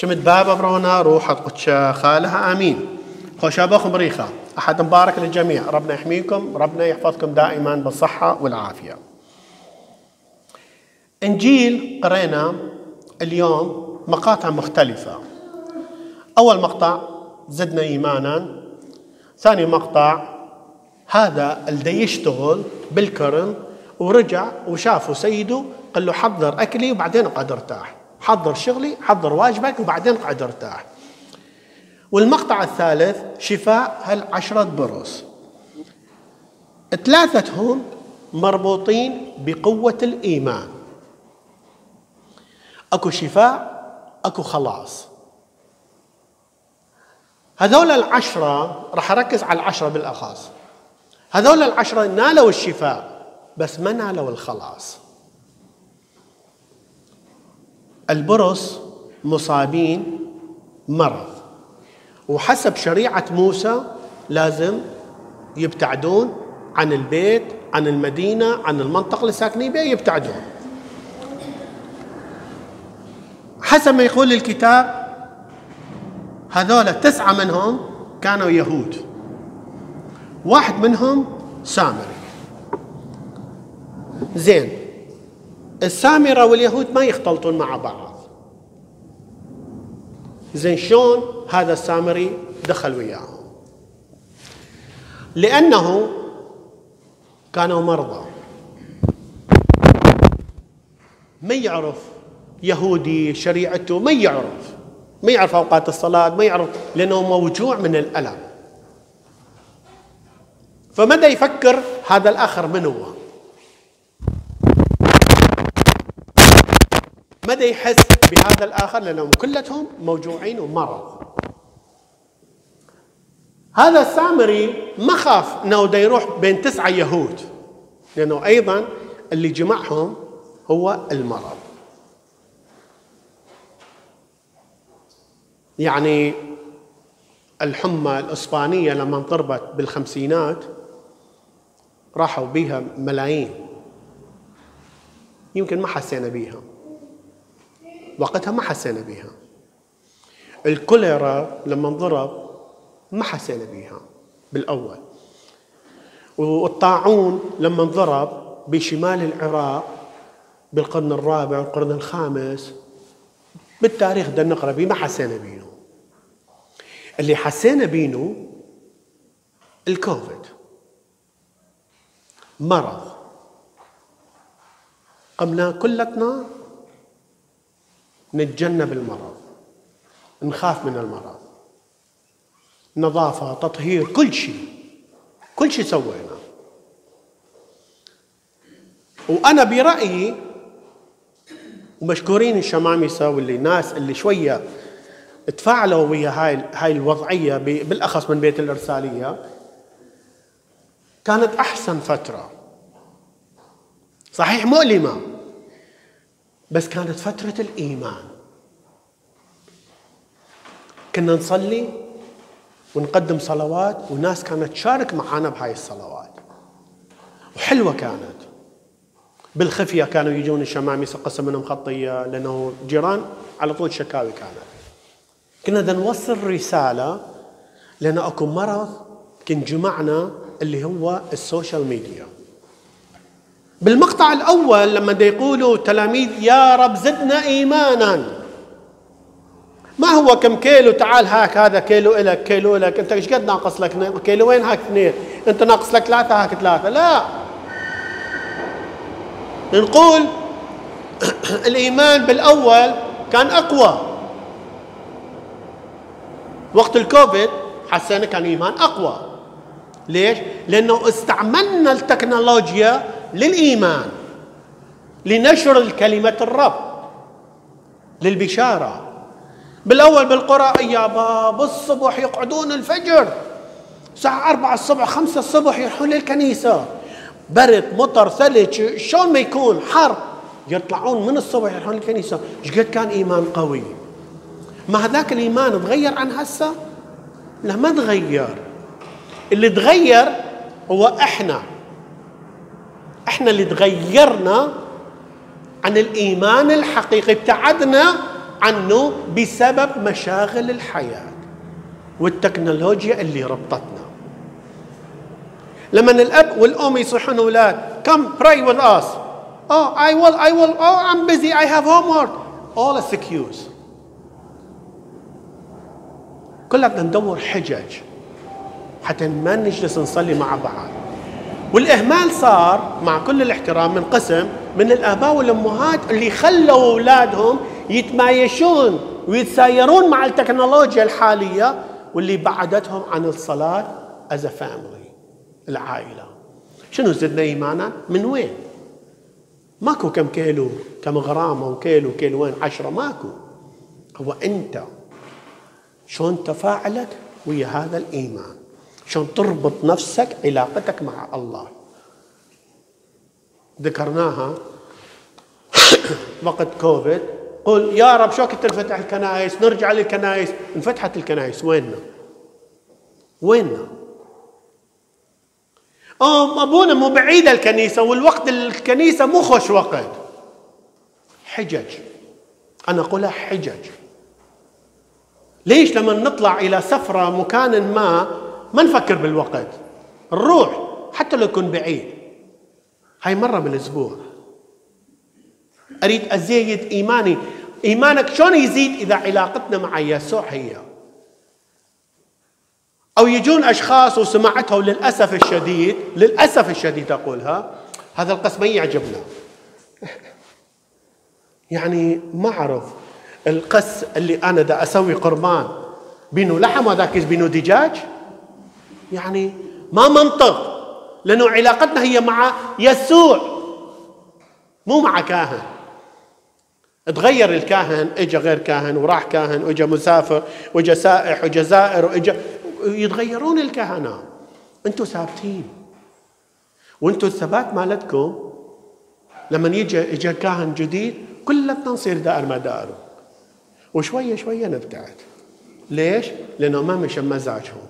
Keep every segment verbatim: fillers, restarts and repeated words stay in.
دمت بابا برونا روح قدش خالها آمين. خوش أباكم بريخة أحد مبارك للجميع. ربنا يحميكم، ربنا يحفظكم دائما بالصحة والعافية. إنجيل قرينا اليوم مقاطع مختلفة. أول مقطع زدنا إيمانا، ثاني مقطع هذا اللي يشتغل بالكرم ورجع وشافه سيده قال له حضر أكلي وبعدين اقعد ارتاح، حضر شغلي، حضر واجبك وبعدين اقعد ارتاح. والمقطع الثالث شفاء هالعشرة برص، ثلاثتهم مربوطين بقوة الإيمان. أكو شفاء، أكو خلاص. هذول العشرة راح أركز على العشرة بالأخص. هذول العشرة نالوا الشفاء بس ما نالوا الخلاص. البرص مصابين مرض، وحسب شريعة موسى لازم يبتعدون عن البيت، عن المدينة، عن المنطقة اللي ساكنين بها، يبتعدون. حسب ما يقول الكتاب هذول تسعة منهم كانوا يهود، واحد منهم سامري. زين، السامرة واليهود ما يختلطون مع بعض. زين، شلون هذا السامري دخل وياهم؟ لأنه كانوا مرضى، ما يعرف يهودي شريعته، ما يعرف ما يعرف أوقات الصلاة، ما يعرف، لأنه موجوع من الألم. فماذا يفكر هذا الآخر من هو؟ ماذا يحس بهذا الآخر؟ لأنهم كلهم موجوعين ومرض. هذا السامري ما خاف أنه دا يروح بين تسعة يهود، لأنه أيضا اللي جمعهم هو المرض. يعني الحمى الإسبانية لما انضربت بالخمسينات راحوا بيها ملايين، يمكن ما حسينا بيها وقتها، ما حسينا بيها. الكوليرا لما انضرب ما حسينا بيها بالأول. والطاعون لما انضرب بشمال العراق بالقرن الرابع والقرن الخامس، بالتاريخ ده نقرأ بيه، ما حسينا بيه. اللي حسينا بينه الكوفيد، مرض قمنا كلتنا نتجنب المرض، نخاف من المرض، نظافة، تطهير، كل شيء كل شيء سوينا. وأنا برأيي، ومشكورين الشمامسة واللي ناس اللي شوية تفاعلوا ويا هاي هاي الوضعية بالأخص من بيت الإرسالية، كانت أحسن فترة. صحيح مؤلمة، بس كانت فترة الإيمان. كنا نصلي ونقدم صلوات، وناس كانت تشارك معنا بهاي الصلوات، وحلوة كانت. بالخفية كانوا يجون الشمامسة قسم منهم خطية، لأنه جيران على طول شكاوي كانت. كنا بدنا نوصل رسالة، لأن أكو مرض كان جمعنا اللي هو السوشيال ميديا. بالمقطع الأول لما دا يقولوا تلاميذ يا رب زدنا إيمانا، ما هو كم كيلو، تعال هاك هذا كيلو إلك كيلو إلك، أنت إيش قد ناقص لك كيلوين، هاك اثنين، أنت ناقص لك ثلاثة هاك ثلاثة. لا، نقول الإيمان بالأول كان أقوى. وقت الكوفيد حسينا كان إيمان أقوى. ليش؟ لأنه استعملنا التكنولوجيا للإيمان، لنشر كلمة الرب، للبشارة. بالأول بالقرى أيابا بالصبح يقعدون الفجر الساعة أربعة الصبح خمسة الصبح يروحون للكنيسة، برد مطر ثلج شلون ما يكون حر، يطلعون من الصبح يروحون للكنيسة. ايش قد كان إيمان قوي. ما هذاك الإيمان تغير عن هسه؟ لا، ما تغير. اللي تغير هو احنا احنا اللي تغيرنا عن الإيمان الحقيقي، ابتعدنا عنه بسبب مشاغل الحياة والتكنولوجيا اللي ربطتنا. لما الأب والأم يصيحون أولاد come pray with us. oh I will I will oh I'm busy I have homework. all excuse. كلنا بدنا ندور حجج حتى ما نجلس نصلي مع بعض. والإهمال صار مع كل الاحترام من قسم من الآباء والأمهات اللي خلوا أولادهم يتمايشون ويتسايرون مع التكنولوجيا الحالية واللي بعدتهم عن الصلاة as a family. العائلة شنو زدنا إيمانا؟ من وين؟ ماكو كم كيلو كم غرام أو كيلو كيلوين عشرة، ماكو. هو أنت شلون تفاعلك ويا هذا الإيمان، شلون تربط نفسك علاقتك مع الله. ذكرناها وقت كوفيد، قل يا رب شو كنت تنفتح الكنائس، نرجع للكنائس. انفتحت الكنائس، ويننا؟ ويننا؟ أم أبونا مو بعيدة الكنيسة والوقت الكنيسة مو خوش وقت. حجج، أنا أقولها حجج. ليش لما نطلع إلى سفرة مكان ما ما نفكر بالوقت، نروح حتى لو يكون بعيد. هاي مرة بالأسبوع. أريد أزيد إيماني. إيمانك شلون يزيد؟ إذا علاقتنا مع يسوع هي. أو يجون أشخاص وسمعتها للأسف الشديد، للأسف الشديد أقولها، هذا القس ما يعجبنا. يعني ما أعرف القس اللي أنا دا أسوي قربان بينه لحم وذاك بينه دجاج، يعني ما منطق، لأنه علاقتنا هي مع يسوع مو مع كاهن. تغير الكاهن، اجى غير كاهن وراح كاهن واجى مسافر واجى سائح واجى زائر واجى، يتغيرون الكهنة. انتم ثابتين، وانتم الثبات مالتكم لما يجي اجى كاهن جديد كلنا نصير دائر مداره، وشويه شويه نبتعد. ليش؟ لانه ما مشى مزاجهم.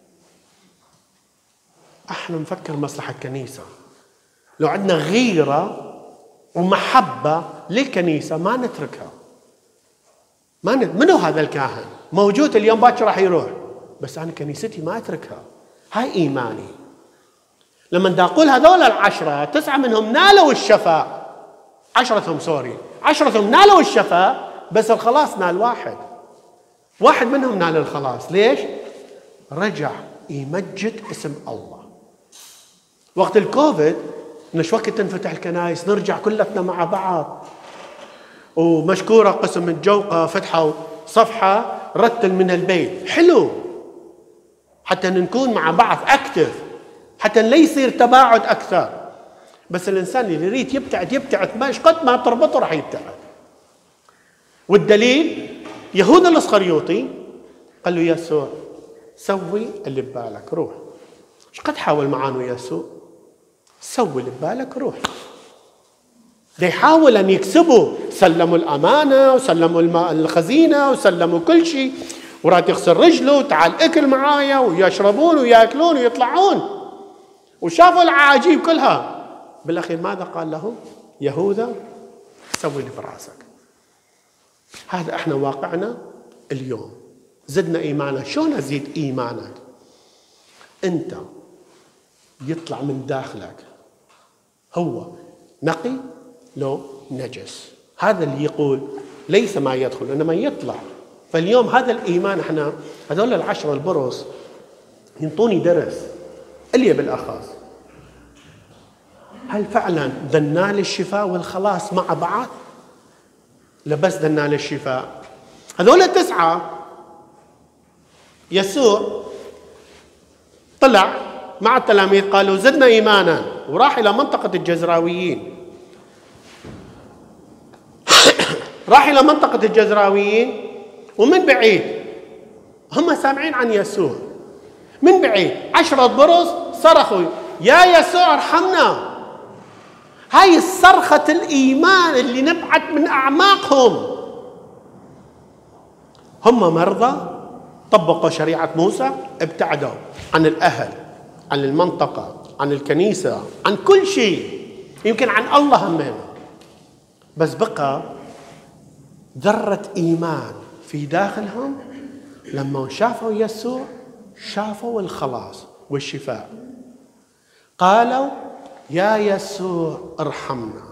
احنا نفكر مصلحه الكنيسه. لو عندنا غيره ومحبه للكنيسه ما نتركها. ما نت... منو هذا الكاهن؟ موجود اليوم باكر راح يروح، بس انا كنيستي ما اتركها. هاي ايماني. لما دا اقول هذول العشره تسعه منهم نالوا الشفاء، عشرتهم سوري عشرتهم نالوا الشفاء، بس الخلاص نال واحد. واحد منهم نال الخلاص. ليش؟ رجع يمجد اسم الله. وقت الكوفيد نش وقت تنفتح الكنائس نرجع كلتنا مع بعض، ومشكورة قسم الجوقة فتحوا صفحة رتل من البيت. حلو حتى نكون مع بعض أكتف، حتى لا يصير تباعد أكثر. بس الإنسان اللي يريد يبتعد يبتعد، ما قد ما تربطه راح يبتعد. والدليل يهوذا الاسخريوطي قال له يسوع سوي اللي ببالك، روح. ايش قد حاول معانا يسوع؟ سوي اللي ببالك، روح. ده يحاول ان يكسبوا، سلموا الامانه وسلموا الماء الخزينه وسلموا كل شيء، وراد يغسل رجله وتعال اكل معايا، ويشربون وياكلون ويطلعون، وشافوا العجيب كلها. بالاخير ماذا قال لهم؟ يهوذا سوي اللي براسك. هذا احنا واقعنا اليوم. زدنا ايماننا. شلون ازيد ايمانك؟ انت يطلع من داخلك هو نقي لو نجس. هذا اللي يقول ليس ما يدخل انما يطلع. فاليوم هذا الايمان احنا هذول العشرة البرص ينطوني درس اللي بالاخص. هل فعلا دنا للشفاء والخلاص مع بعض؟ لبس دنا للشفاء. هذول التسعة يسوع طلع مع التلاميذ قالوا زدنا إيمانا، وراح إلى منطقة الجزراويين. راح إلى منطقة الجزراويين، ومن بعيد هم سامعين عن يسوع. من بعيد عشرة برص صرخوا يا يسوع ارحمنا. هاي الصرخة الإيمان اللي نبعت من أعماقهم. هم مرضى طبقوا شريعة موسى، ابتعدوا عن الأهل، عن المنطقة، عن الكنيسة، عن كل شيء، يمكن عن الله همين. بس بقى ذرة إيمان في داخلهم لما شافوا يسوع، شافوا الخلاص والشفاء. قالوا يا يسوع ارحمنا.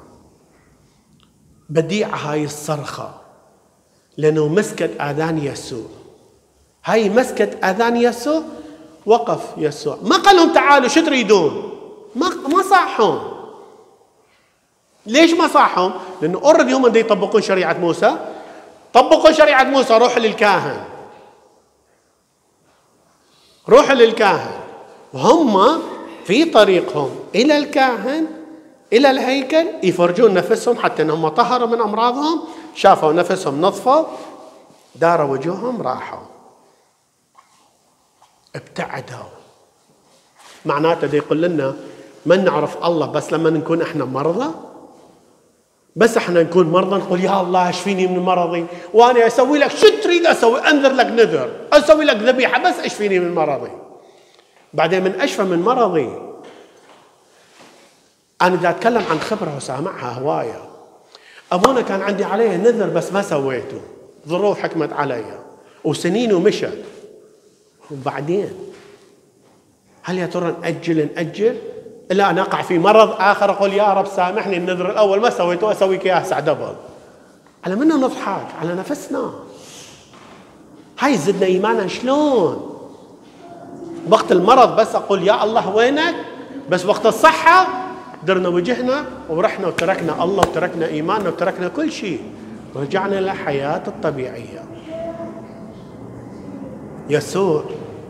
بديع هاي الصرخة لأنه مسكت آذان يسوع، هاي مسكت آذان يسوع. وقف يسوع، ما قال لهم تعالوا شو تريدون، ما ما صاحهم. ليش ما صاحهم؟ لأنه أوريدي هم بدهم يطبقون شريعة موسى. طبقوا شريعة موسى، روحوا للكاهن، روحوا للكاهن. وهم في طريقهم إلى الكاهن إلى الهيكل يفرجون نفسهم حتى أنهم طهروا من أمراضهم، شافوا نفسهم نظفوا، داروا وجوههم، راحوا ابتعدوا. معناته دي يقول لنا ما نعرف الله بس لما نكون احنا مرضى. بس احنا نكون مرضى نقول يا الله اشفيني من مرضي، وانا اسوي لك شو تريد اسوي، انذر لك نذر، اسوي لك ذبيحه بس اشفيني من مرضي. بعدين من اشفى من مرضي. انا دا اتكلم عن خبره وسامعها هوايه. ابونا كان عندي عليه نذر بس ما سويته، ظروف حكمت علي وسنين ومشت. وبعدين هل يا ترى نأجل نأجل إلا نقع في مرض آخر أقول يا رب سامحني النذر الأول ما سويته أسويك إياه هسه دبل. على منا نضحك على نفسنا. هاي زدنا إيمانا شلون؟ وقت المرض بس أقول يا الله وينك، بس وقت الصحة درنا وجهنا ورحنا وتركنا الله وتركنا إيماننا وتركنا كل شيء، ورجعنا للحياة الطبيعية. يسوع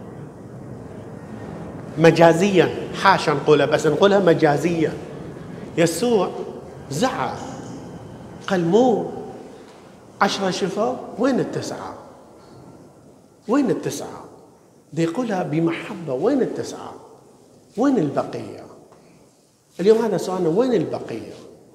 مجازيا، حاشا نقولها بس نقولها مجازيا، يسوع زعل قال مو عشرة شفوا وين التسعة؟ وين التسعة؟ دي يقولها بمحبة، وين التسعة؟ وين البقية؟ اليوم هذا سؤالنا، وين البقية؟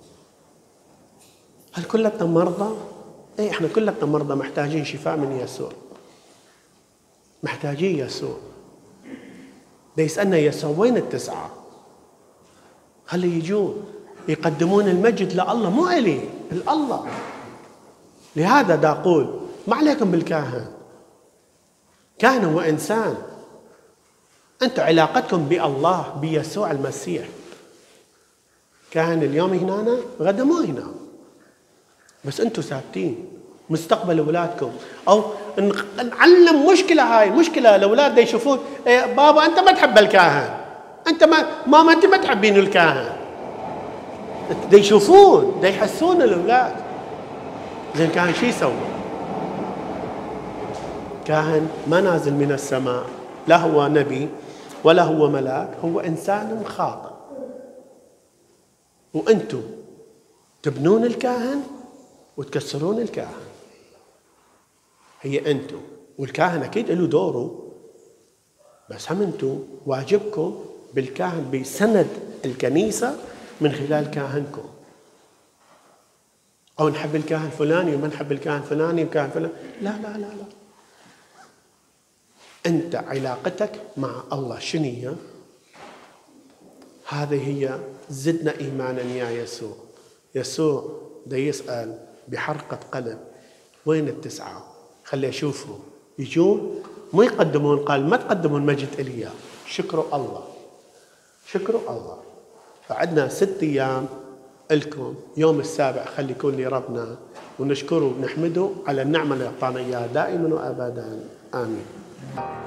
هل كلنا مرضى؟ ايه احنا كلنا مرضى محتاجين شفاء من يسوع، محتاجين يسوع. ده يسألنا يسوع وين التسعة؟ خلي يجون يقدمون المجد لله، مو إلي، لله. لهذا دا أقول ما عليكم بالكاهن، كاهن هو إنسان. أنتم علاقتكم بالله بيسوع المسيح. كاهن اليوم هنا غدا مو هنا، بس أنتم ثابتين مستقبل أولادكم. أو نعلم مشكلة، هاي مشكلة الأولاد دا يشوفون إيه بابا أنت ما تحب الكاهن، أنت ما ماما أنت ما تحبين الكاهن. دا يشوفون دا يحسون الأولاد. زين كاهن شو يسوي؟ كاهن ما نازل من السماء، لا هو نبي ولا هو ملاك، هو إنسان خاطئ. وأنتم تبنون الكاهن وتكسرون الكاهن. هي أنتم والكاهن أكيد له دوره، بس هم أنتم واجبكم بالكاهن بسند الكنيسة من خلال كاهنكم. أو نحب الكاهن فلاني وما نحب الكاهن فلاني وكاهن فلاني، لا لا لا لا. أنت علاقتك مع الله شنية؟ هذه هي زدنا إيمانا يا يسوع. يسوع دا يسأل بحرقة قلب وين التسعة؟ خلي أشوفهم يجون مو يقدمون، قال ما تقدمون مجد إلي، شكروا الله، شكروا الله. فعدنا ست أيام لكم، يوم السابع خلي يكون لربنا، ونشكره ونحمده على النعمة اللي أعطانا إياها دائما وأبدا. آمين.